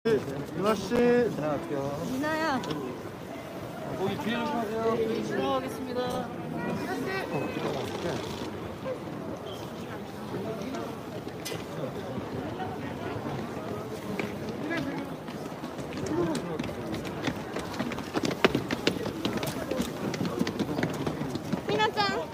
유나 씨. 지나갈게요. 미나야. 거기 뒤에 좀 하세요. 지나가겠습니다. 미나짱.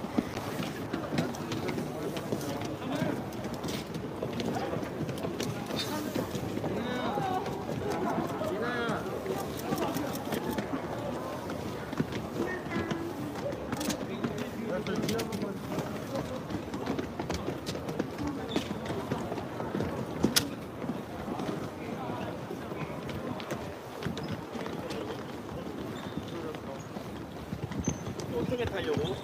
어떻게 타려고?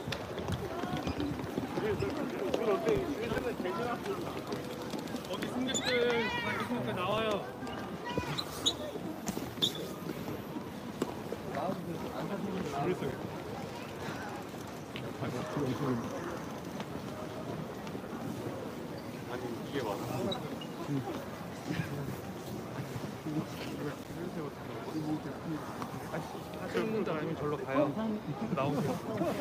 거기 승객들 있으니까 나와요. 아니 이게 맞아. 하시는 분들 아니면 절로 가요. 나오세요.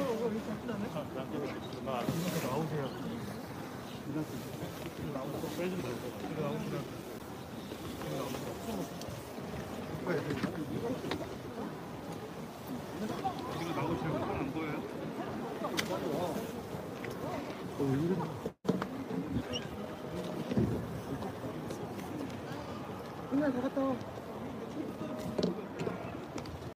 나오세요. 안 보여요? 미나 잘 갔다 와.